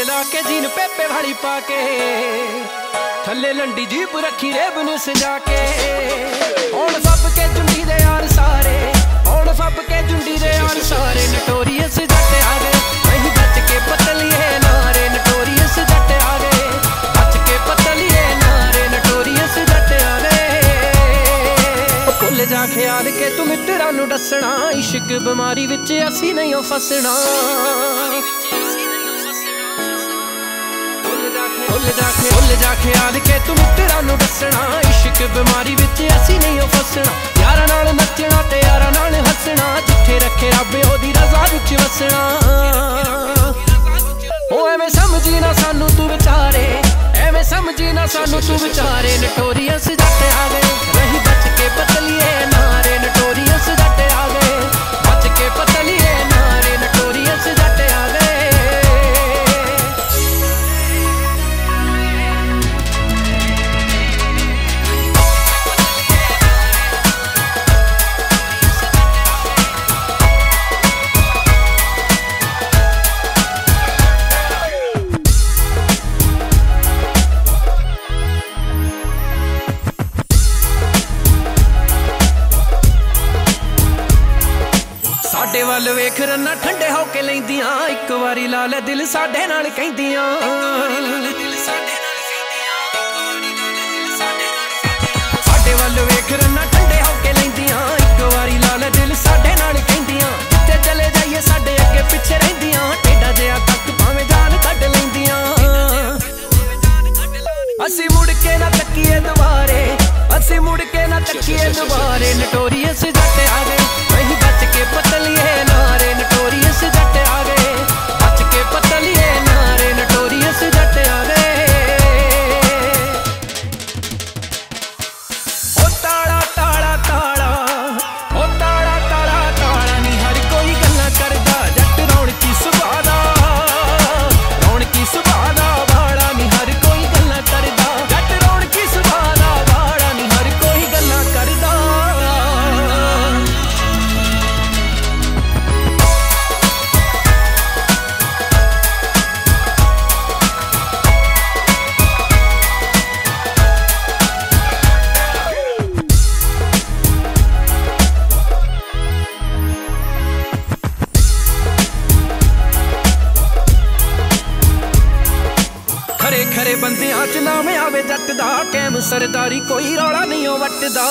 ला के जीन पेपे वाली पाके थले लंडी जीप रखी रेब नू सजा के हुण सबके झुंडी दे यार सारे हुण सबके झुंडी दे यार सारे नटोरियस जट आ गए नहीं बच के पतलिए नारे नटोरियस जट आ गए बच के पतलिए नारे नटोरियस जट आ गए भुल जा ख्याल के तू मित्तरां नू दसना इश्क बीमारी विच असी नहीं फसना भुल जा ख्याल के तू मित्तरां नू दसना इश्क बीमारी विच असी नहीं फसना यारां नाल नचना ते यारां नाल हसना जिथे रखे रब ओदी रज़ा विच वसना ओ एवें समझी ना सानू तू विचारे एवें समझी ना सानू तू विचारे नटोरियस जट आ गए नहीं बच के पतलिए नारे नटोरियस जट आ गए बच के पतलिए नारे नटोरियस जट आ गए साडे वल वेख रन्ना ठंडे होके लैंदियां इक वारी ला ले दिल साडे नाल कहंदियां साडे वल वेख रन्ना ठंडे होके लैंदियां इक वारी ला ले दिल साडे नाल कहंदियां जिथे चले जाइए साडे अगे पिछे रहिंदियां टेढ़ा जिहा तक भावें जान कढ लैंदियां असी मुड़ के ना तकीए दुबारे असी मुड़ के ना तकीए दुबारे नटोरियस जट आ गए नहीं बच के पतलिए नारे नटोरियस जट आ गए बच के पतलिए नारे नटोरियस जट आ गए ओ ताड़ा ताड़ा ताड़ा ओ ताड़ा ताड़ा ताड़ा नी हर कोई गल्लां करदा जट रौनकी सुभाऽ दा रौनकी सुभाऽ दा बाड़ा नी हर कोई गल्लां करदा जट रौनकी सुभाऽ दा बाड़ा नी हर कोई गल्लां करदा खरे खरे बंदियां च नाम आवे जट दा कैम सरदारी कोई रौला नहीं ओ वटदा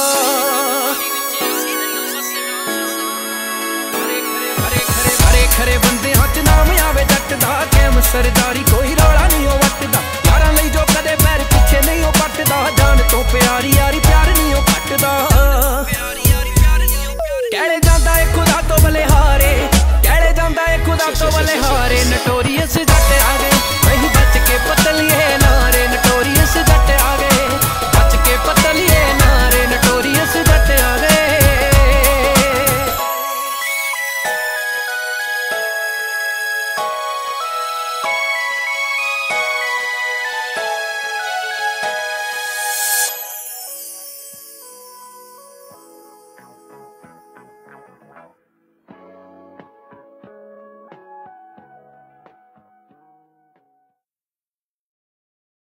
खरे खरे बंदियां च नाम आवे जट दा कैम सरदारी कोई रौला नहीं ओ वटदा यारां लई जो कदे पैर पिछे